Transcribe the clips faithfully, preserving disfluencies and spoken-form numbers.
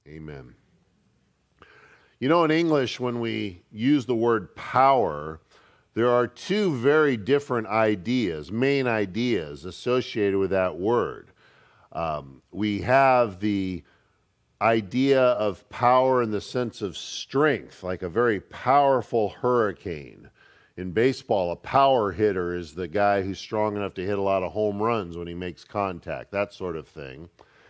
Amen. You know, in English, when we use the word power, there are two very different ideas, main ideas associated with that word. Um, we have the idea of power in the sense of strength, like a very powerful hurricane. In baseball, a power hitter is the guy who's strong enough to hit a lot of home runs when he makes contact, that sort of thing.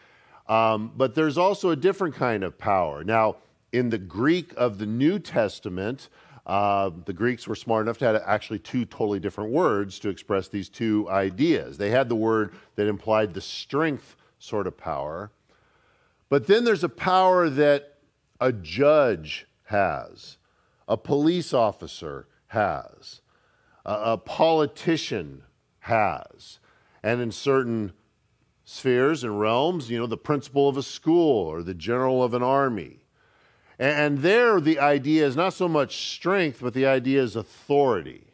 Um, but there's also a different kind of power. Now, in the Greek of the New Testament, uh, the Greeks were smart enough to have actually two totally different words to express these two ideas. They had the word that implied the strength sort of power, but then there's a power that a judge has, a police officer has, a, a politician has, and in certain spheres and realms, you know, the principal of a school or the general of an army. And there the idea is not so much strength, but the idea is authority.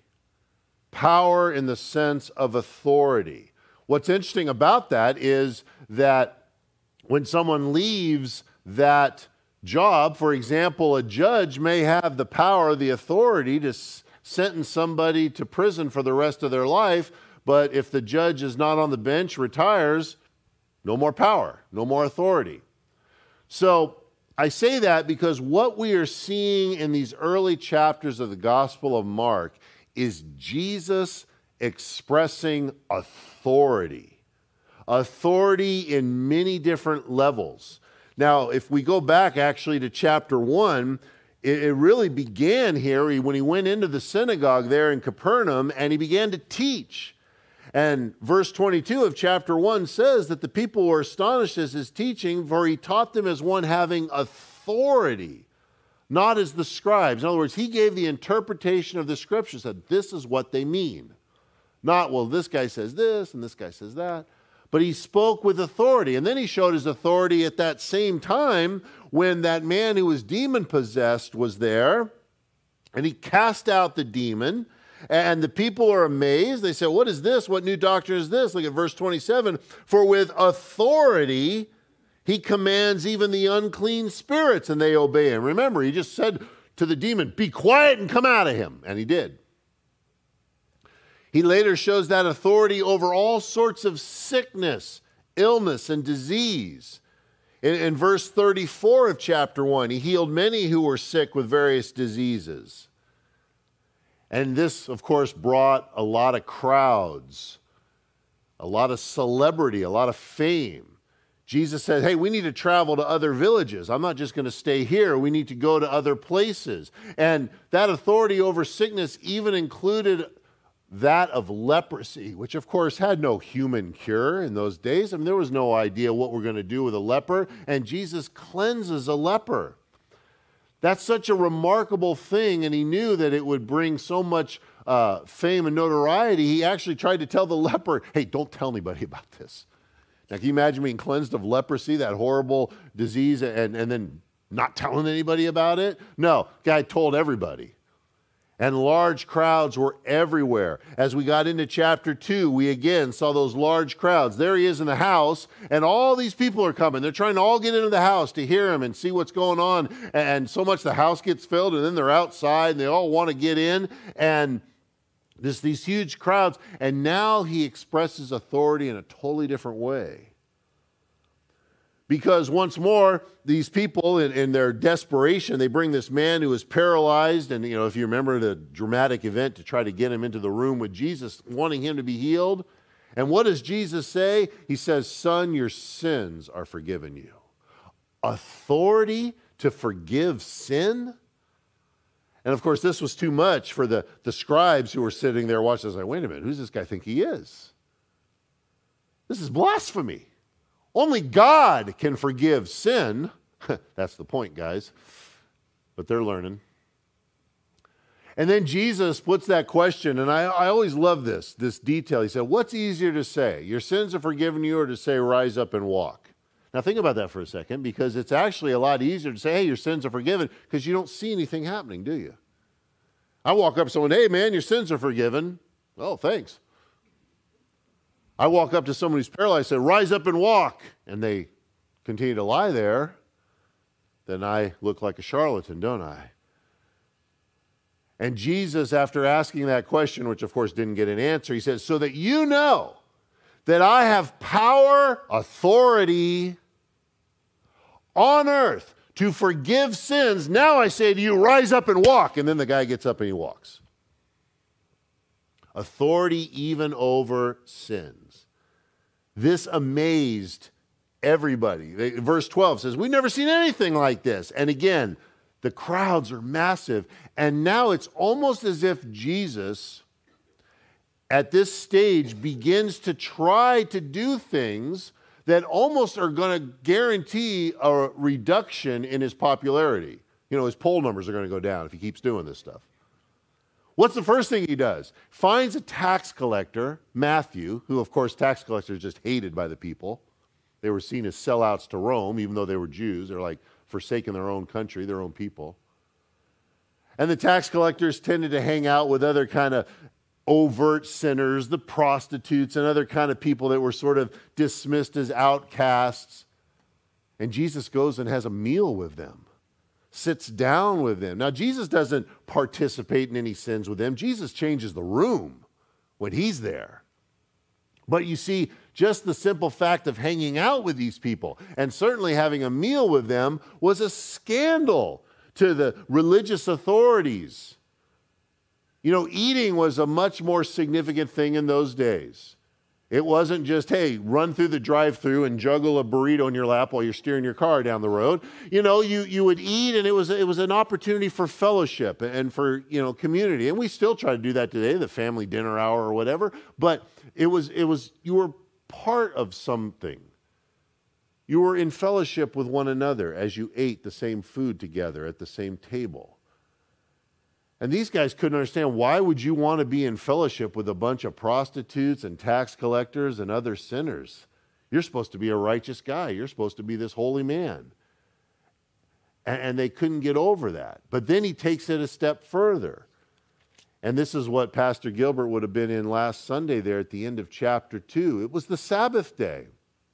Power in the sense of authority. What's interesting about that is that when someone leaves that job, for example, a judge may have the power, the authority to s- sentence somebody to prison for the rest of their life, but if the judge is not on the bench, retires, no more power, no more authority. So I say that because what we are seeing in these early chapters of the Gospel of Mark is Jesus expressing authority. Authority in many different levels. Now, if we go back actually to chapter one, it, it really began here when he went into the synagogue there in Capernaum and he began to teach. And verse twenty-two of chapter one says that the people were astonished at his teaching, for he taught them as one having authority, not as the scribes. In other words, he gave the interpretation of the scriptures, that this is what they mean. Not, well, this guy says this and this guy says that. But he spoke with authority. And then he showed his authority at that same time when that man who was demon-possessed was there, and he cast out the demon. And the people are amazed. They say, what is this? What new doctrine is this? Look at verse twenty-seven. For with authority he commands even the unclean spirits, and they obey him. Remember, he just said to the demon, be quiet and come out of him. And he did. He later shows that authority over all sorts of sickness, illness, and disease. In, in verse thirty-four of chapter one, he healed many who were sick with various diseases. And this, of course, brought a lot of crowds, a lot of celebrity, a lot of fame. Jesus said, hey, we need to travel to other villages. I'm not just going to stay here. We need to go to other places. And that authority over sickness even included that of leprosy, which, of course, had no human cure in those days. I mean, there was no idea what we're going to do with a leper. And Jesus cleanses a leper. That's such a remarkable thing, and he knew that it would bring so much uh, fame and notoriety. He actually tried to tell the leper, hey, don't tell anybody about this. Now, can you imagine being cleansed of leprosy, that horrible disease, and, and then not telling anybody about it? No, guy told everybody. And large crowds were everywhere. As we got into chapter two, we again saw those large crowds. There he is in the house, and all these people are coming. They're trying to all get into the house to hear him and see what's going on. And so much the house gets filled, and then they're outside, and they all want to get in. And there's these huge crowds. And now he expresses authority in a totally different way. Because once more, these people, in, in their desperation, they bring this man who is paralyzed. And, you know, if you remember the dramatic event to try to get him into the room with Jesus, wanting him to be healed. And what does Jesus say? He says, son, your sins are forgiven you. Authority to forgive sin? And, of course, this was too much for the, the scribes who were sitting there watching. I was like, wait a minute, who's this guy think he is? This is blasphemy. Only God can forgive sin. That's the point, guys. But they're learning. And then Jesus puts that question, and I, I always love this, this detail. He said, what's easier to say? Your sins are forgiven you, or to say, rise up and walk? Now think about that for a second, because it's actually a lot easier to say, hey, your sins are forgiven, because you don't see anything happening, do you? I walk up to someone, hey, man, your sins are forgiven. Oh, thanks. I walk up to someone who's paralyzed and say, rise up and walk. And they continue to lie there. then I look like a charlatan, don't I? And Jesus, after asking that question, which of course didn't get an answer, he says, so that you know that I have power, authority on earth to forgive sins. Now I say to you, rise up and walk. And then the guy gets up and he walks. Authority even over sins. This amazed everybody. Verse twelve says, we've never seen anything like this. And again, the crowds are massive. And now it's almost as if Jesus, at this stage, begins to try to do things that almost are going to guarantee a reduction in his popularity. You know, his poll numbers are going to go down if he keeps doing this stuff. What's the first thing he does? Finds a tax collector, Matthew, who, of course, tax collectors just hated by the people. They were seen as sellouts to Rome, even though they were Jews. They're like forsaking their own country, their own people. And the tax collectors tended to hang out with other kind of overt sinners, the prostitutes, and other kind of people that were sort of dismissed as outcasts. And Jesus goes and has a meal with them, sits down with them. Now, Jesus doesn't participate in any sins with them. Jesus changes the room when he's there. But you see, just the simple fact of hanging out with these people and certainly having a meal with them was a scandal to the religious authorities. You know, eating was a much more significant thing in those days. It wasn't just, hey, run through the drive-thru and juggle a burrito in your lap while you're steering your car down the road. You know, you, you would eat, and it was, it was an opportunity for fellowship and for, you know, community. And we still try to do that today, the family dinner hour or whatever. But it was, it was, you were part of something. You were in fellowship with one another as you ate the same food together at the same table. And these guys couldn't understand, why would you want to be in fellowship with a bunch of prostitutes and tax collectors and other sinners? You're supposed to be a righteous guy. You're supposed to be this holy man. And, and they couldn't get over that. But then he takes it a step further. And this is what Pastor Gilbert would have been in last Sunday there at the end of chapter two. It was the Sabbath day.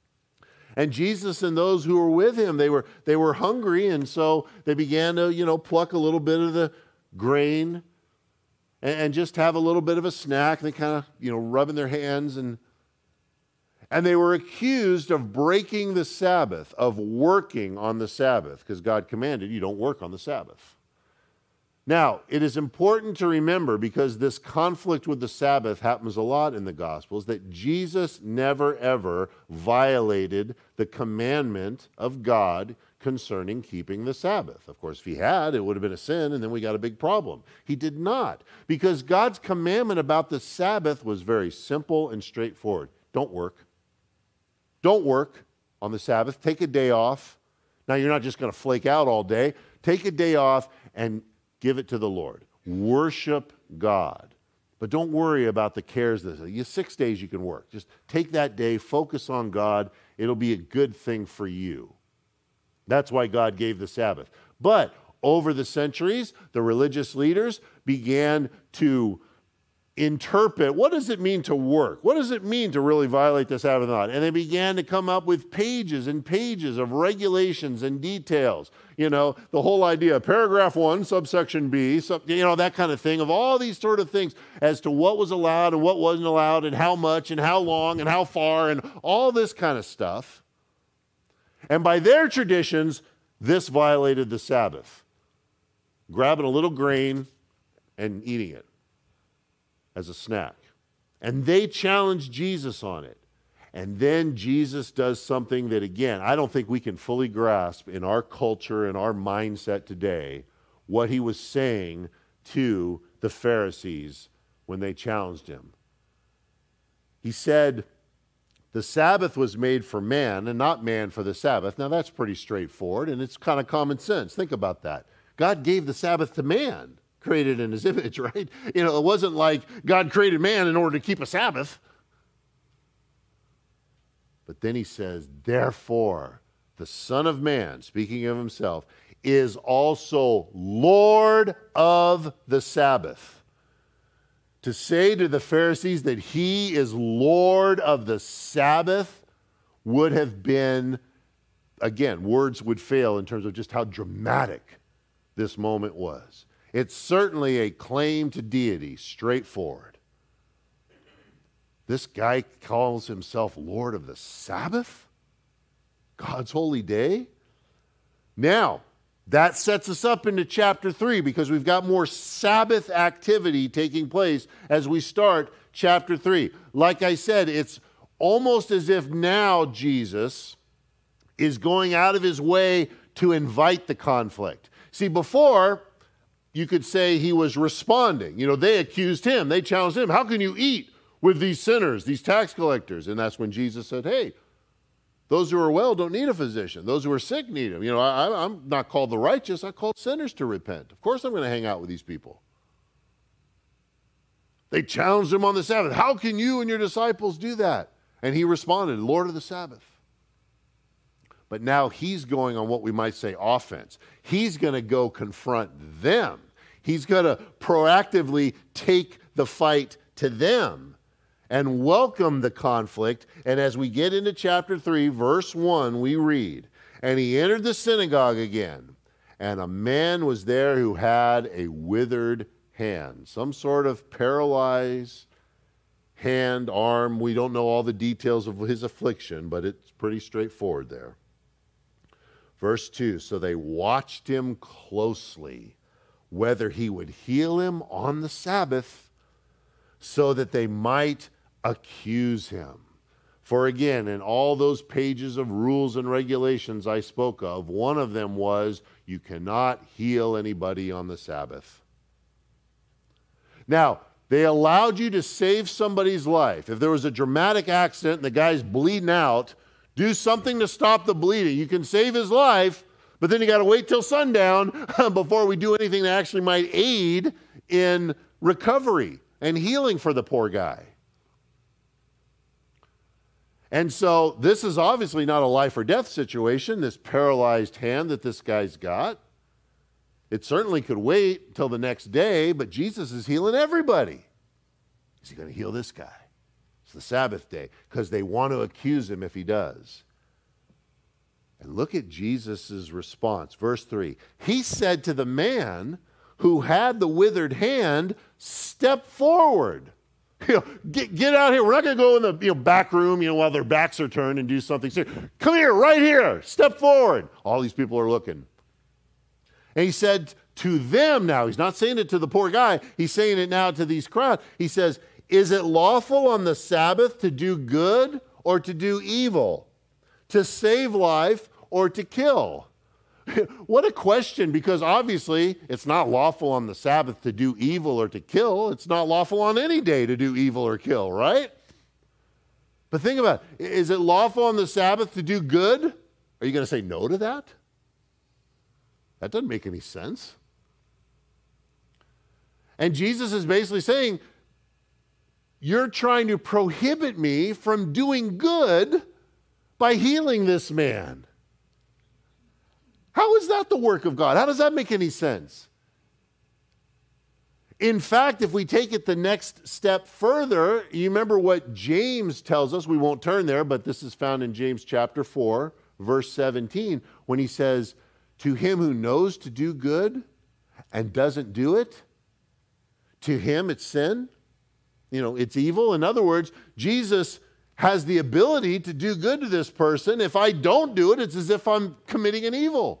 And Jesus and those who were with him, they were, they were hungry, and so they began to, you know, pluck a little bit of the grain and, and just have a little bit of a snack. They kind of, you know, rubbing their hands, and and they were accused of breaking the Sabbath, of working on the Sabbath, because God commanded you don't work on the Sabbath. Now, it is important to remember, because this conflict with the Sabbath happens a lot in the Gospels, that Jesus never ever violated the commandment of God concerning keeping the Sabbath. Of course, if he had, it would have been a sin, and then we got a big problem. He did not, because God's commandment about the Sabbath was very simple and straightforward. Don't work. Don't work on the Sabbath. Take a day off. Now, you're not just going to flake out all day. Take a day off and give it to the Lord. Worship God. But don't worry about the cares. You six days you can work. Just take that day, focus on God. It'll be a good thing for you. That's why God gave the Sabbath. But over the centuries, the religious leaders began to interpret, what does it mean to work? What does it mean to really violate the Sabbath or not? And they began to come up with pages and pages of regulations and details. You know, the whole idea, paragraph one, subsection B, sub, you know, that kind of thing, of all these sort of things as to what was allowed and what wasn't allowed and how much and how long and how far and all this kind of stuff. And by their traditions, this violated the Sabbath. Grabbing a little grain and eating it as a snack. And they challenged Jesus on it. And then Jesus does something that, again, I don't think we can fully grasp in our culture and our mindset today, what he was saying to the Pharisees when they challenged him. He said, the Sabbath was made for man and not man for the Sabbath. Now that's pretty straightforward, and it's kind of common sense. Think about that. God gave the Sabbath to man, created in his image, right? You know, it wasn't like God created man in order to keep a Sabbath. But then he says, therefore, the Son of Man, speaking of himself, is also Lord of the Sabbath. To say to the Pharisees that he is Lord of the Sabbath would have been again, words would fail in terms of just how dramatic this moment was. It's certainly a claim to deity, straightforward. This guy calls himself Lord of the Sabbath? God's holy day? Now, that sets us up into chapter three because we've got more Sabbath activity taking place as we start chapter three. Like I said, it's almost as if now Jesus is going out of his way to invite the conflict. See, before, you could say he was responding. You know, they accused him. They challenged him. How can you eat with these sinners, these tax collectors? And that's when Jesus said, hey, those who are well don't need a physician. Those who are sick need him. You know, I, I'm not called the righteous. I called sinners to repent. Of course I'm going to hang out with these people. They challenged him on the Sabbath. How can you and your disciples do that? And he responded, Lord of the Sabbath. But now he's going on what we might say offense. He's going to go confront them. He's going to proactively take the fight to them and welcome the conflict. And as we get into chapter three, verse one, we read, and he entered the synagogue again, and a man was there who had a withered hand, some sort of paralyzed hand, arm. We don't know all the details of his affliction, but it's pretty straightforward there. Verse two, so they watched him closely, whether he would heal him on the Sabbath, so that they might accuse him. For again, in all those pages of rules and regulations I spoke of, one of them was you cannot heal anybody on the Sabbath. Now, they allowed you to save somebody's life. If there was a dramatic accident and the guy's bleeding out, do something to stop the bleeding. You can save his life, but then you got to wait till sundown before we do anything that actually might aid in recovery and healing for the poor guy. And so this is obviously not a life or death situation, this paralyzed hand that this guy's got. It certainly could wait till the next day, but Jesus is healing everybody. Is he going to heal this guy? It's the Sabbath day, because they want to accuse him if he does. And look at Jesus' response. Verse three. He said to the man who had the withered hand, step forward. You know, get, get out here. We're not going to go in the you know, back room you know, while their backs are turned and do something. Come here, right here. Step forward. All these people are looking. And he said to them now, he's not saying it to the poor guy. He's saying it now to these crowds. He says, is it lawful on the Sabbath to do good or to do evil? To save life or to kill? What a question, because obviously it's not lawful on the Sabbath to do evil or to kill. It's not lawful on any day to do evil or kill, right? But think about it. Is it lawful on the Sabbath to do good? Are you going to say no to that? That doesn't make any sense. And Jesus is basically saying, you're trying to prohibit me from doing good by healing this man. How is that the work of God? How does that make any sense? In fact, if we take it the next step further, you remember what James tells us. We won't turn there, but this is found in James chapter four, verse seventeen, when he says, to him who knows to do good and doesn't do it, to him it's sin. You know, it's evil. In other words, Jesus has the ability to do good to this person. If I don't do it, it's as if I'm committing an evil.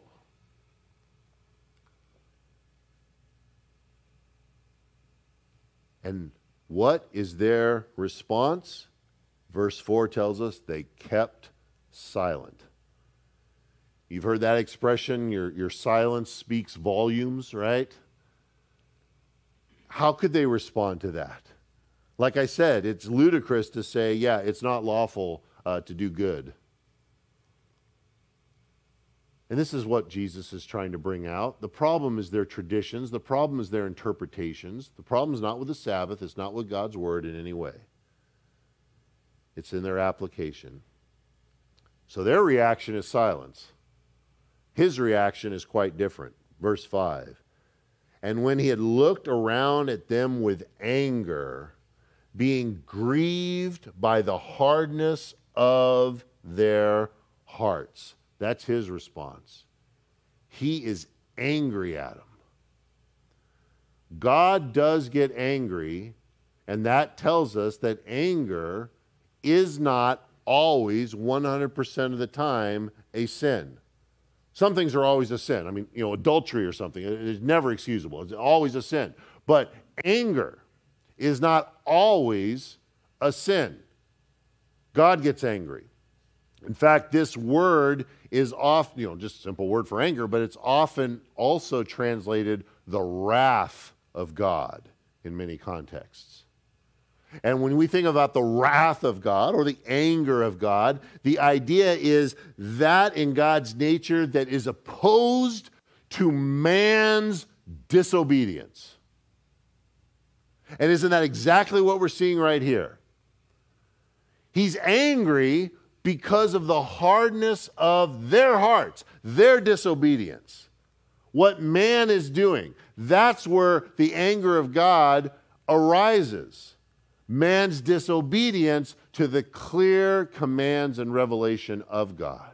And what is their response? Verse four tells us they kept silent. You've heard that expression, your, your silence speaks volumes, right? How could they respond to that? Like I said, it's ludicrous to say, yeah, it's not lawful uh, to do good. And this is what Jesus is trying to bring out. The problem is their traditions. The problem is their interpretations. The problem is not with the Sabbath. It's not with God's word in any way. It's in their application. So their reaction is silence. His reaction is quite different. Verse five. And when he had looked around at them with anger, being grieved by the hardness of their hearts. That's his response. He is angry at him. God does get angry, and that tells us that anger is not always one hundred percent of the time a sin. Some things are always a sin. I mean, you know, adultery or something is never excusable. It's always a sin. But anger is not always a sin. God gets angry. In fact, this word is often, you know, just a simple word for anger, but it's often also translated the wrath of God in many contexts. And when we think about the wrath of God or the anger of God, the idea is that in God's nature that is opposed to man's disobedience. And isn't that exactly what we're seeing right here? He's angry because of the hardness of their hearts, their disobedience. What man is doing, that's where the anger of God arises. Man's disobedience to the clear commands and revelation of God.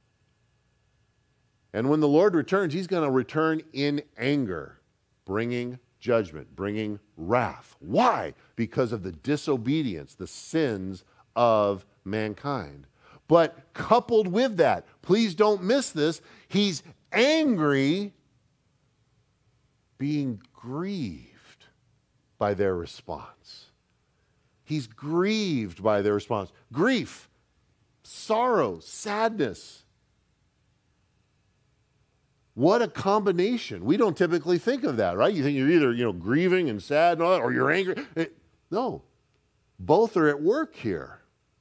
And when the Lord returns, he's going to return in anger, bringing judgment, bringing wrath. Why? Because of the disobedience, the sins of mankind. But coupled with that, please don't miss this, he's angry, being grieved by their response. He's grieved by their response. Grief, sorrow, sadness. What a combination. We don't typically think of that, right? You think you're either, you know, grieving and sad and all that, or you're angry. It, no, both are at work here.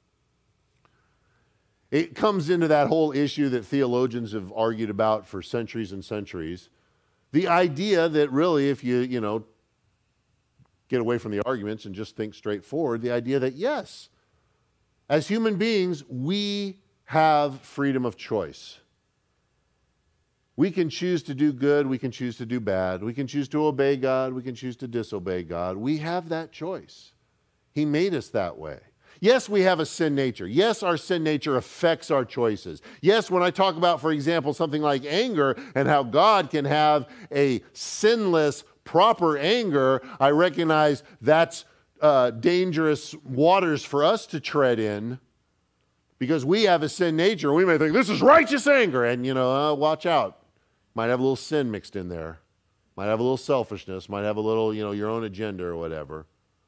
It comes into that whole issue that theologians have argued about for centuries and centuries. The idea that really if you, you know, get away from the arguments and just think straightforward, the idea that yes, as human beings, we have freedom of choice. We can choose to do good, we can choose to do bad, we can choose to obey God, we can choose to disobey God. We have that choice. He made us that way. Yes, we have a sin nature. Yes, our sin nature affects our choices. Yes, when I talk about, for example, something like anger and how God can have a sinless, proper anger, I recognize that's uh, dangerous waters for us to tread in because we have a sin nature. We may think, this is righteous anger, and, you know, uh, watch out. Might have a little sin mixed in there. Might have a little selfishness. Might have a little, you know, your own agenda or whatever.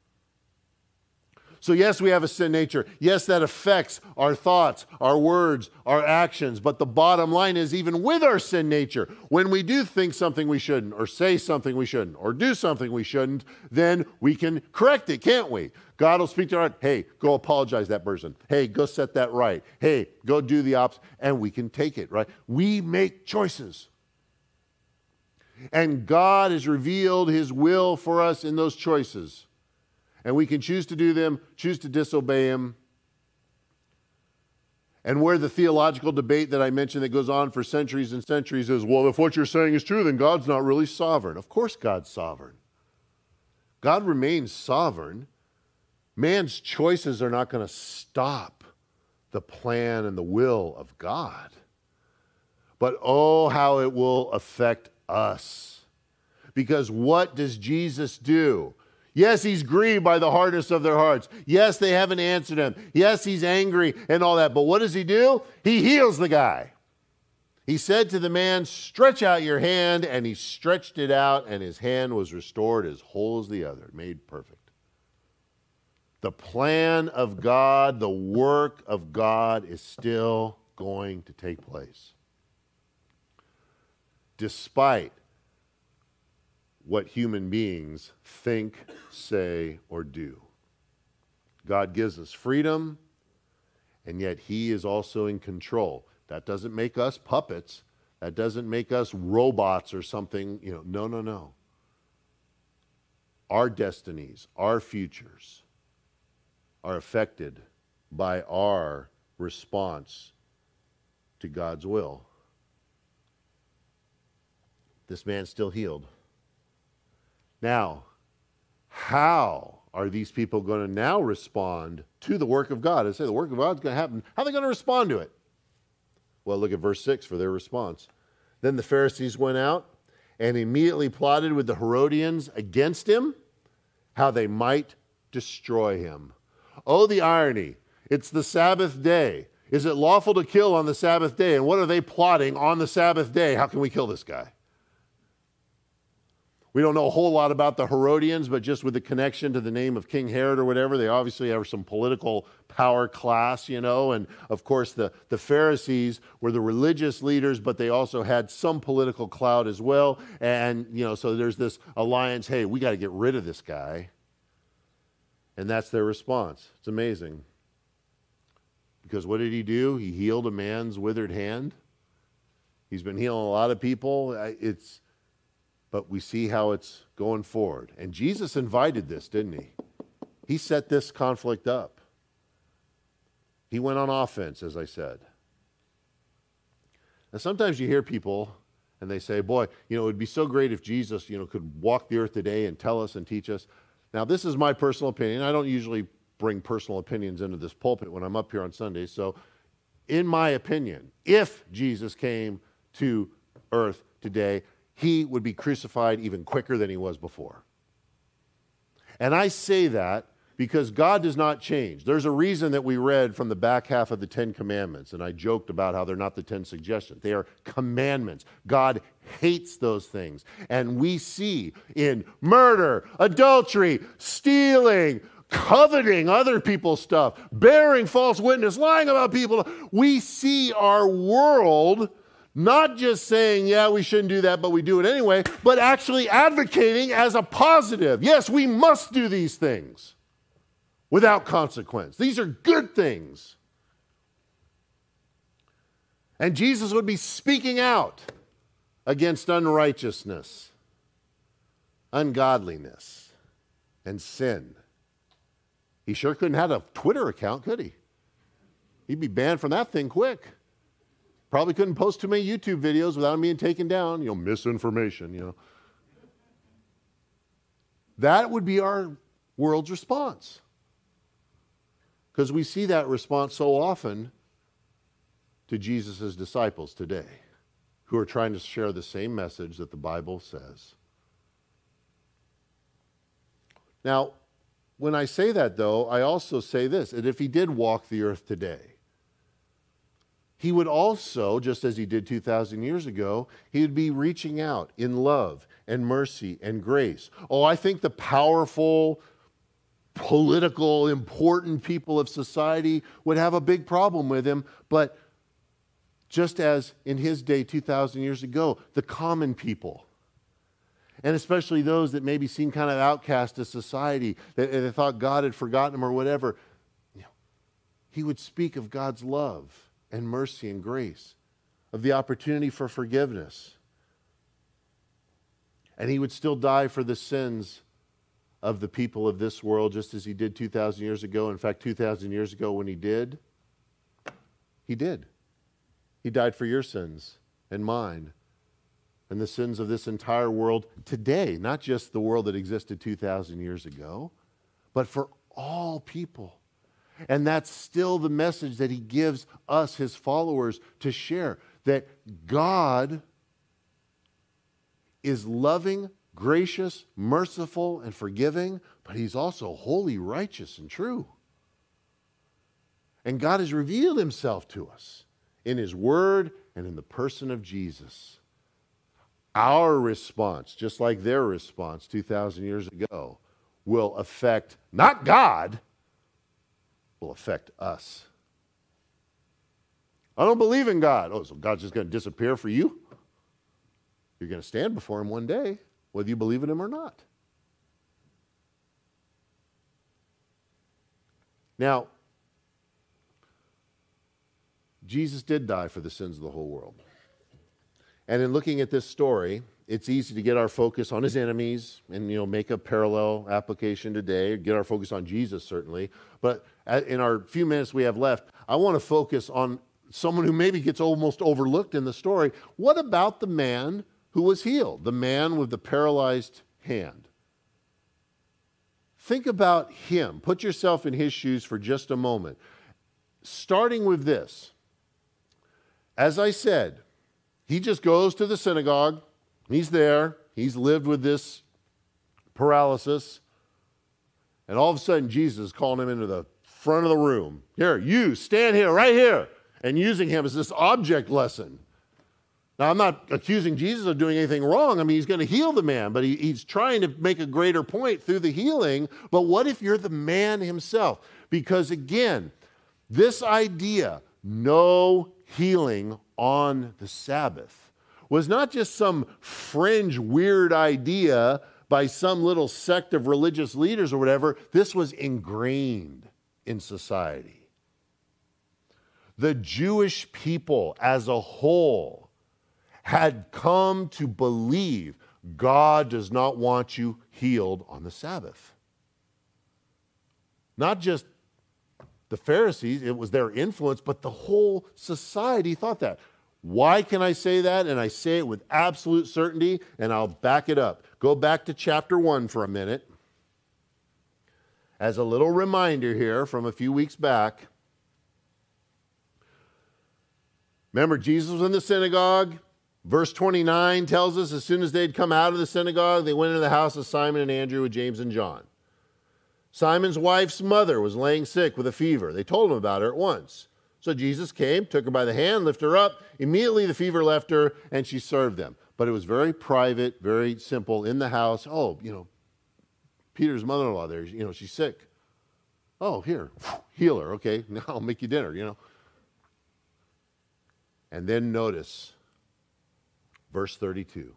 So yes, we have a sin nature. Yes, that affects our thoughts, our words, our actions. But the bottom line is, even with our sin nature, when we do think something we shouldn't, or say something we shouldn't, or do something we shouldn't, then we can correct it, can't we? God will speak to our heart. Hey, go apologize to that person. Hey, go set that right. Hey, go do the opposite. And we can take it, right? We make choices. And God has revealed his will for us in those choices. And we can choose to do them, choose to disobey him. And where the theological debate that I mentioned that goes on for centuries and centuries is, well, if what you're saying is true, then God's not really sovereign. Of course God's sovereign. God remains sovereign. Man's choices are not going to stop the plan and the will of God. But oh, how it will affect us. Because what does Jesus do? Yes, he's grieved by the hardness of their hearts. Yes, they haven't answered him. Yes, he's angry and all that. But what does he do? He heals the guy. He said to the man, stretch out your hand, and he stretched it out, and his hand was restored as whole as the other, made perfect. The plan of God, the work of God is still going to take place. Despite what human beings think, say, or do. God gives us freedom, and yet he is also in control. That doesn't make us puppets. That doesn't make us robots or something. You know, no, no, no. Our destinies, our futures are affected by our response to God's will. This man's still healed. Now, how are these people going to now respond to the work of God? I say the work of God is going to happen. How are they going to respond to it? Well, look at verse six for their response. Then the Pharisees went out and immediately plotted with the Herodians against him, how they might destroy him. Oh, the irony. It's the Sabbath day. Is it lawful to kill on the Sabbath day? And what are they plotting on the Sabbath day? How can we kill this guy? We don't know a whole lot about the Herodians, but just with the connection to the name of King Herod or whatever, they obviously have some political power class, you know. And of course, the, the Pharisees were the religious leaders, but they also had some political clout as well. And, you know, so there's this alliance, hey, we got to get rid of this guy. And that's their response. It's amazing. Because what did he do? He healed a man's withered hand. He's been healing a lot of people. It's... But we see how it's going forward. And Jesus invited this, didn't he? He set this conflict up. He went on offense, as I said. Now, sometimes you hear people, and they say, boy, you know, it would be so great if Jesus, you know, could walk the earth today and tell us and teach us. Now, this is my personal opinion. I don't usually bring personal opinions into this pulpit when I'm up here on Sundays. So, in my opinion, if Jesus came to earth today, he would be crucified even quicker than he was before. And I say that because God does not change. There's a reason that we read from the back half of the Ten Commandments, and I joked about how they're not the Ten Suggestions. They are commandments. God hates those things. And we see in murder, adultery, stealing, coveting other people's stuff, bearing false witness, lying about people, we see our world not just saying, yeah, we shouldn't do that, but we do it anyway, but actually advocating as a positive. Yes, we must do these things without consequence. These are good things. And Jesus would be speaking out against unrighteousness, ungodliness, and sin. He sure couldn't have a Twitter account, could he? He'd be banned from that thing quick. Probably couldn't post too many YouTube videos without him being taken down. You know, misinformation, you know. That would be our world's response. Because we see that response so often to Jesus' disciples today, who are trying to share the same message that the Bible says. Now, when I say that, though, I also say this, that if he did walk the earth today, he would also, just as he did two thousand years ago, he would be reaching out in love and mercy and grace. Oh, I think the powerful, political, important people of society would have a big problem with him, but just as in his day two thousand years ago, the common people, and especially those that maybe seem kind of outcast to society, that they thought God had forgotten them or whatever, you know, he would speak of God's love and mercy and grace, of the opportunity for forgiveness. And he would still die for the sins of the people of this world, just as he did two thousand years ago. In fact, two thousand years ago when he did, he did. He died for your sins and mine and the sins of this entire world today, not just the world that existed two thousand years ago, but for all people. And that's still the message that he gives us, his followers, to share. That God is loving, gracious, merciful, and forgiving, but he's also holy, righteous, and true. And God has revealed himself to us in his word and in the person of Jesus. Our response, just like their response two thousand years ago, will affect not God, will affect us. I don't believe in God. Oh, so God's just going to disappear for you? You're going to stand before him one day, whether you believe in him or not. Now, Jesus did die for the sins of the whole world. And in looking at this story, it's easy to get our focus on his enemies and, you know, make a parallel application today, get our focus on Jesus, certainly. But in our few minutes we have left, I want to focus on someone who maybe gets almost overlooked in the story. What about the man who was healed, the man with the paralyzed hand? Think about him. Put yourself in his shoes for just a moment. Starting with this. as I said, he just goes to the synagogue. He's there. He's lived with this paralysis. And all of a sudden, Jesus is calling him into the front of the room. Here, you, stand here, right here. And using him as this object lesson. Now, I'm not accusing Jesus of doing anything wrong. I mean, he's going to heal the man, but he, he's trying to make a greater point through the healing. But what if you're the man himself? Because again, this idea, no healing on the Sabbath, was not just some fringe, weird idea by some little sect of religious leaders or whatever. This was ingrained in society. The Jewish people as a whole had come to believe God does not want you healed on the Sabbath. Not just the Pharisees, it was their influence, but the whole society thought that. Why can I say that? And I say it with absolute certainty, and I'll back it up. Go back to chapter one for a minute. As a little reminder here from a few weeks back. Remember, Jesus was in the synagogue. Verse twenty-nine tells us as soon as they'd come out of the synagogue, they went into the house of Simon and Andrew with James and John. Simon's wife's mother was laying sick with a fever. They told him about her at once. So Jesus came, took her by the hand, lifted her up. Immediately the fever left her, and she served them. But it was very private, very simple, in the house. Oh, you know, Peter's mother-in-law there, you know, she's sick. Oh, here, heal her. Okay, now I'll make you dinner, you know. And then notice verse thirty-two.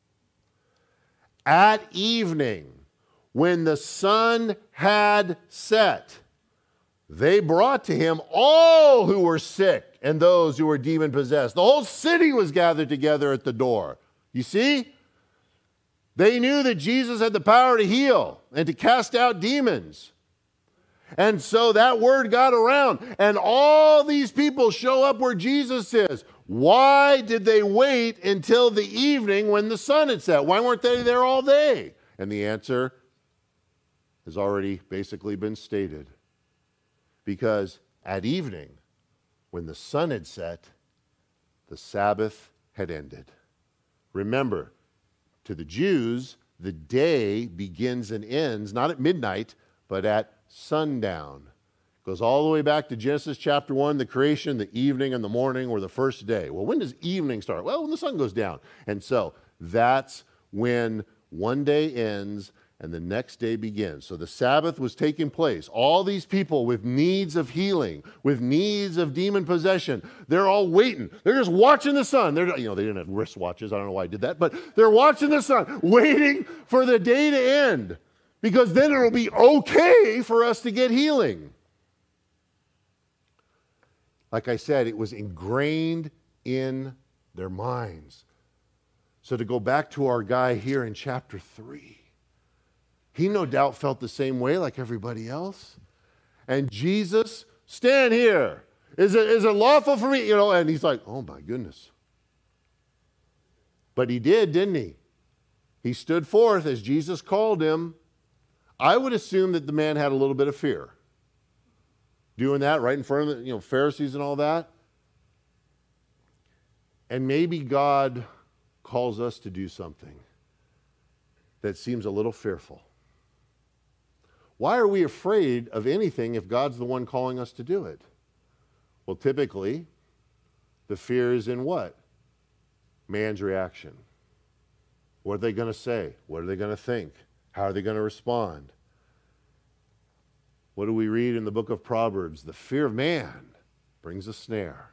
At evening, when the sun had set, they brought to him all who were sick and those who were demon-possessed. The whole city was gathered together at the door. You see? They knew that Jesus had the power to heal and to cast out demons. And so that word got around, and all these people show up where Jesus is. Why did they wait until the evening when the sun had set? Why weren't they there all day? And the answer has already basically been stated. Because at evening, when the sun had set, the Sabbath had ended. Remember, to the Jews, the day begins and ends, not at midnight, but at sundown. It goes all the way back to Genesis chapter one, the creation, the evening and the morning were the first day. Well, when does evening start? Well, when the sun goes down. And so that's when one day ends and the next day begins. So the Sabbath was taking place. All these people with needs of healing, with needs of demon possession, they're all waiting. They're just watching the sun. They're, you know, they didn't have wristwatches. I don't know why I did that, but they're watching the sun, waiting for the day to end, because then it'll be okay for us to get healing. Like I said, it was ingrained in their minds. So to go back to our guy here in chapter three, he no doubt felt the same way like everybody else. And Jesus, stand here. Is it, is it lawful for me? You know, and he's like, oh my goodness. But he did, didn't he? He stood forth as Jesus called him. I would assume that the man had a little bit of fear. Doing that right in front of the you know, Pharisees and all that. And maybe God calls us to do something that seems a little fearful. Why are we afraid of anything if God's the one calling us to do it? Well, typically, the fear is in what? Man's reaction. What are they going to say? What are they going to think? How are they going to respond? What do we read in the book of Proverbs? The fear of man brings a snare.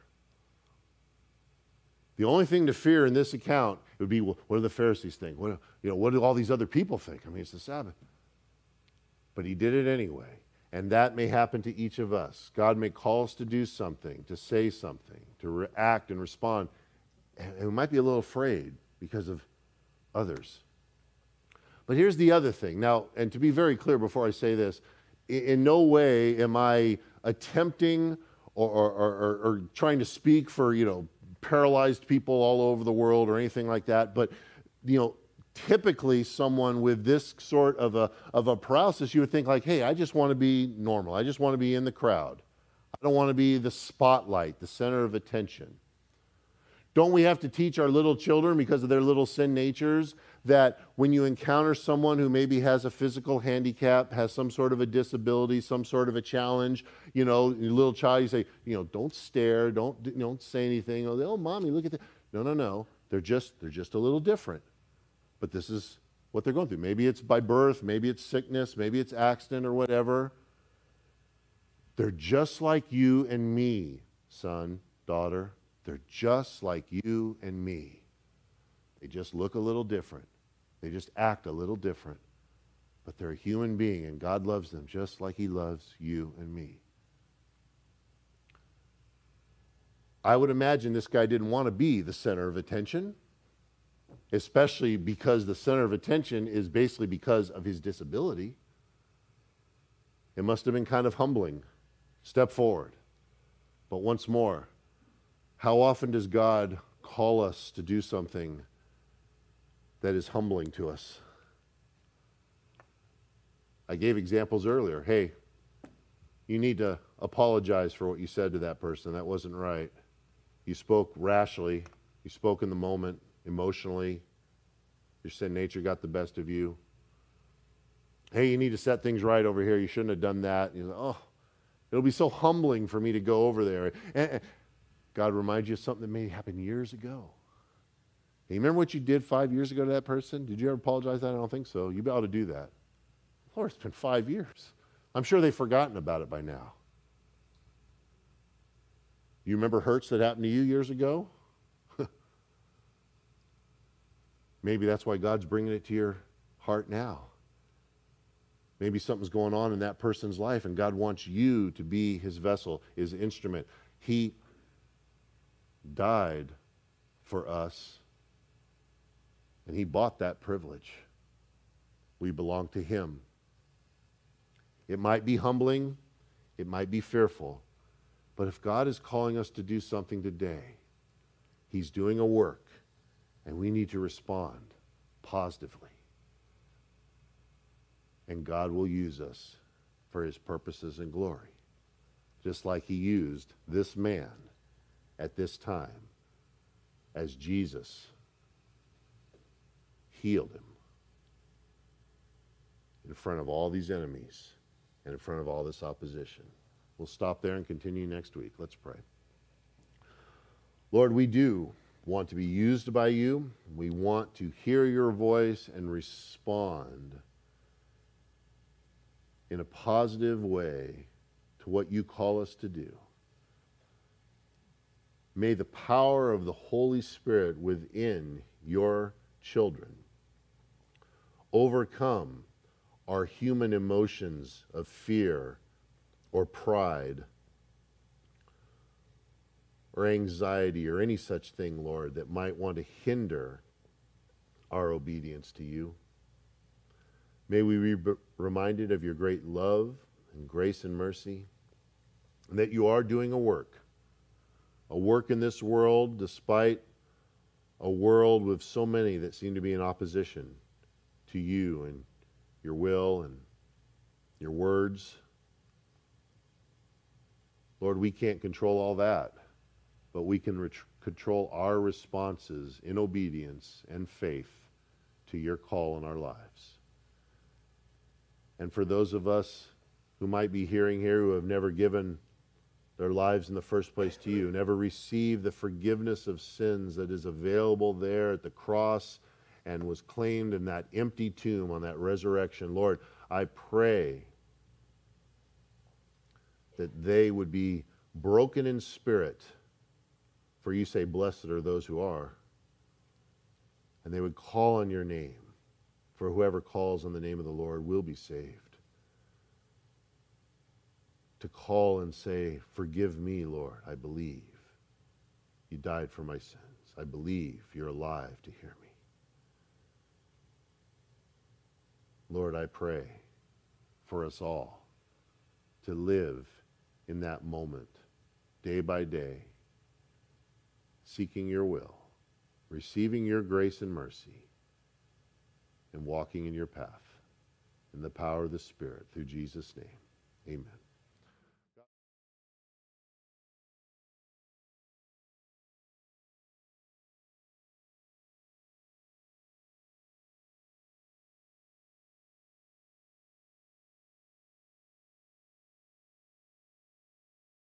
The only thing to fear in this account would be, what do the Pharisees think? What, you know, what do all these other people think? I mean, it's the Sabbath. But he did it anyway. And that may happen to each of us. God may call us to do something, to say something, to react and respond. And we might be a little afraid because of others. But here's the other thing. Now, and to be very clear before I say this, in no way am I attempting or, or, or, or trying to speak for, you know, paralyzed people all over the world or anything like that. But, you know, typically someone with this sort of a, of a paralysis, you would think like, hey, I just want to be normal. I just want to be in the crowd. I don't want to be the spotlight, the center of attention. Don't we have to teach our little children, because of their little sin natures, that when you encounter someone who maybe has a physical handicap, has some sort of a disability, some sort of a challenge, you know, your little child, you say, you know, don't stare, don't, don't say anything. Oh, oh, mommy, look at that. No, no, no. They're just, they're just a little different. But this is what they're going through. Maybe it's by birth, maybe it's sickness, maybe it's accident or whatever. They're just like you and me, son, daughter. They're just like you and me. They just look a little different. They just act a little different. But they're a human being, and God loves them just like he loves you and me. I would imagine this guy didn't want to be the center of attention, especially because the center of attention is basically because of his disability. It must have been kind of humbling. Step forward. But once more, how often does God call us to do something that is humbling to us? I gave examples earlier. Hey, you need to apologize for what you said to that person. That wasn't right. You spoke rashly. You spoke in the moment, emotionally. Your sin nature got the best of you. Hey, you need to set things right over here. You shouldn't have done that. You know, oh, it'll be so humbling for me to go over there. And, and God reminds you of something that may happen years ago. Hey, you remember what you did five years ago to that person? Did you ever apologize for that? I don't think so. You ought to do that. Lord, it's been five years. I'm sure they've forgotten about it by now. You remember hurts that happened to you years ago? Maybe that's why God's bringing it to your heart now. Maybe something's going on in that person's life, and God wants you to be his vessel, his instrument. He died for us, and he bought that privilege. We belong to him. It might be humbling, it might be fearful, but if God is calling us to do something today, he's doing a work, and we need to respond positively. And God will use us for his purposes and glory, just like he used this man at this time as Jesus healed him in front of all these enemies and in front of all this opposition. We'll stop there and continue next week. Let's pray. Lord, we do want to be used by you. We want to hear your voice and respond in a positive way to what you call us to do. May the power of the Holy Spirit within your children overcome our human emotions of fear or pride or anxiety or any such thing, Lord, that might want to hinder our obedience to you. May we be reminded of your great love and grace and mercy, and that you are doing a work, a work in this world despite a world with so many that seem to be in opposition to you and your will and your words. Lord, we can't control all that, but we can ret- control our responses in obedience and faith to your call in our lives. And for those of us who might be hearing here who have never given their lives in the first place to you, never received the forgiveness of sins that is available there at the cross and was claimed in that empty tomb on that resurrection, Lord, I pray that they would be broken in spirit, for you say, blessed are those who are, and they would call on your name, for whoever calls on the name of the Lord will be saved. To call and say, forgive me, Lord, I believe you died for my sins. I believe you're alive to hear me. Lord, I pray for us all to live in that moment, day by day, seeking your will, receiving your grace and mercy, and walking in your path in the power of the Spirit through Jesus' name. Amen.